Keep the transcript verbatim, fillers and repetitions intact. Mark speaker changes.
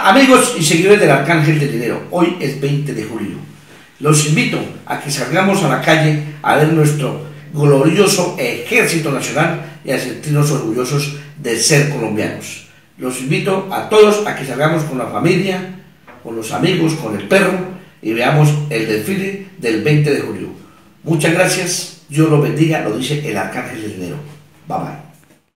Speaker 1: Amigos y seguidores del Arcángel del Dinero, hoy es veinte de julio. Los invito a que salgamos a la calle a ver nuestro glorioso Ejército Nacional y a sentirnos orgullosos de ser colombianos. Los invito a todos a que salgamos con la familia, con los amigos, con el perro y veamos el desfile del veinte de julio. Muchas gracias, Dios los bendiga, lo dice el Arcángel del Dinero. Bye bye.